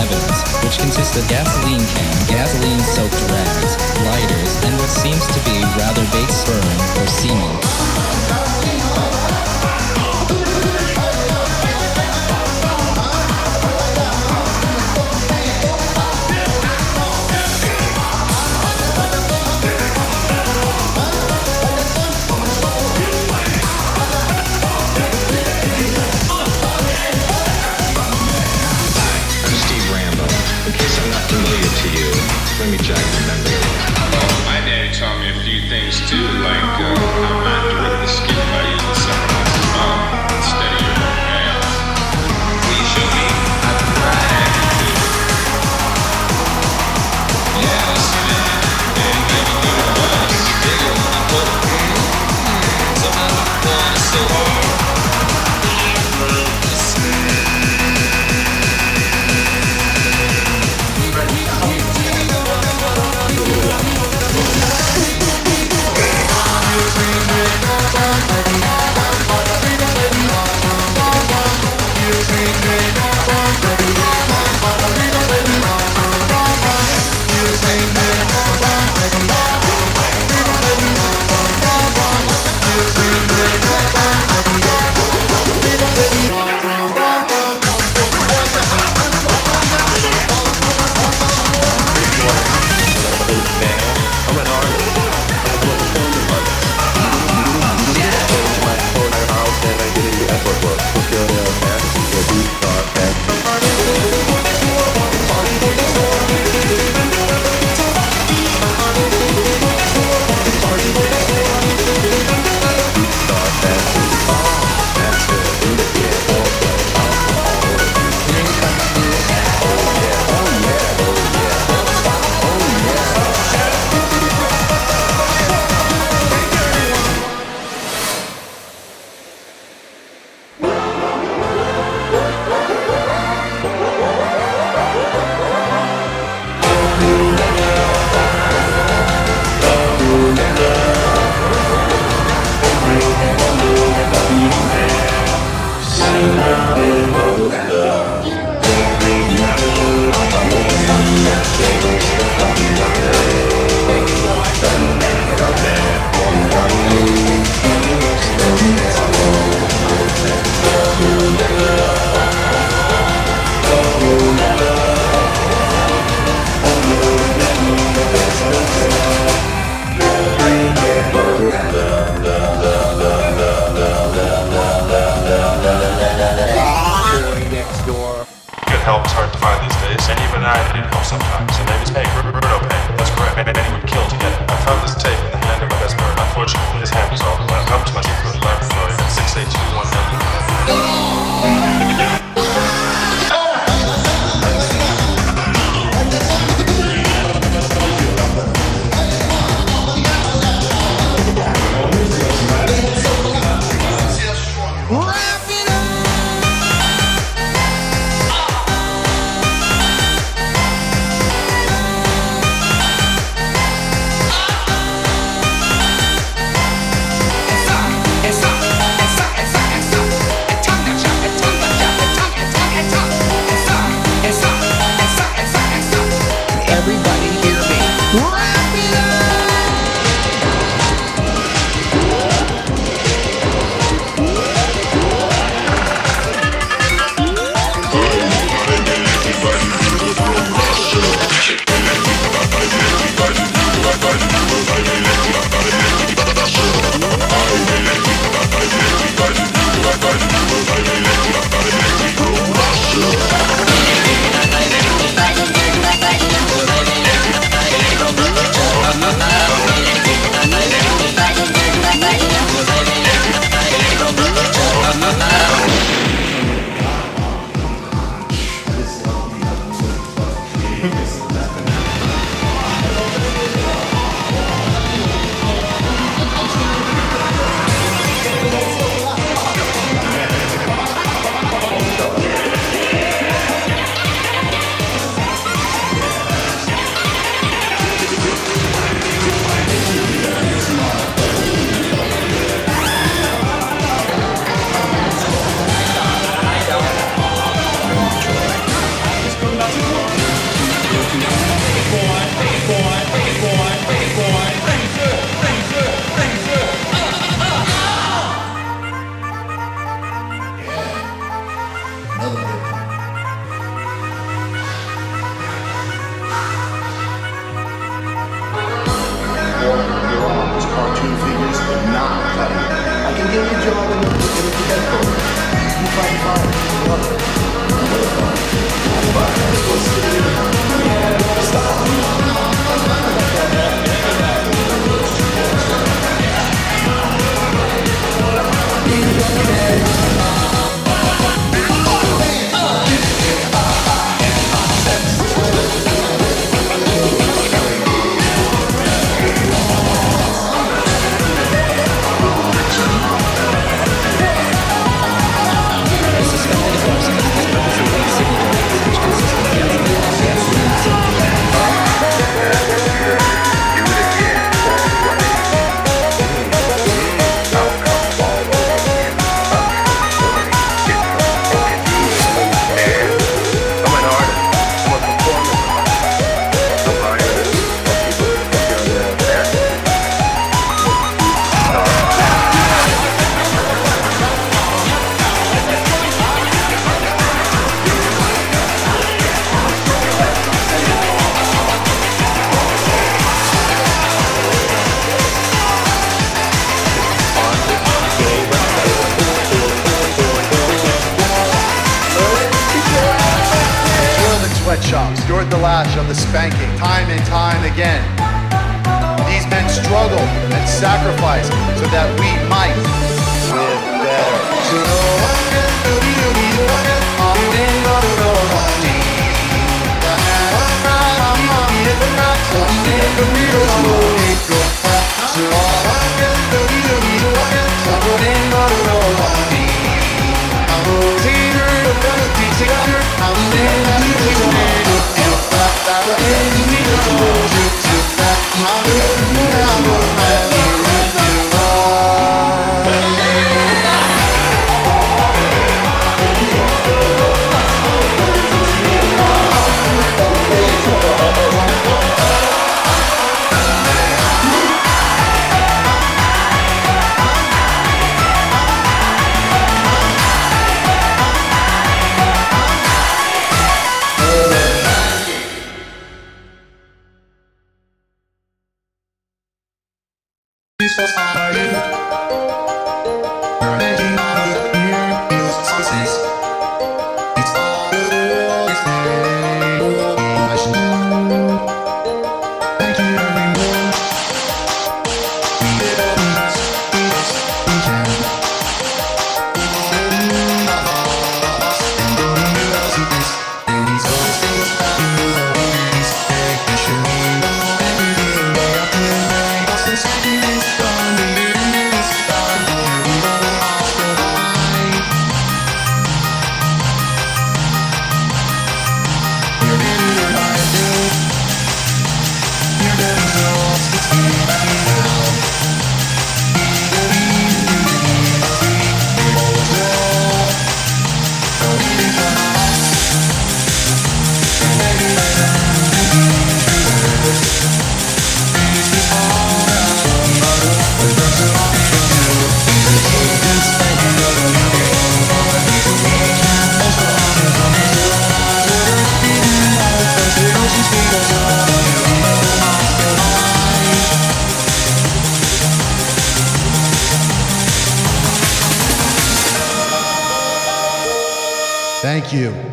evidence, which consists of gasoline can, gasoline-soaked rags, lighters, and what seems to be rather base sperm or semen. Let me check your memory. Oh, my daddy taught me a few things too, like how not to rip the skin by using someone else's mom instead of your own ass. Will you show me? I'd be happy to. Yeah, let's see that. And maybe go to bus. Dig it when you put it. Somehow the fun is so hard. I love to see. Help is hard to find these days, and even I need help sometimes. His name is Payne, Roberto Payne. That's correct, and he would kill to get it. I found this tape in the hand of my best friend. Unfortunately, his hand was off. When I come to my secret laboratory at 68219. sweatshops endured the lash of the spanking time and time again. These men struggled and sacrificed so that we might live better. Thank you.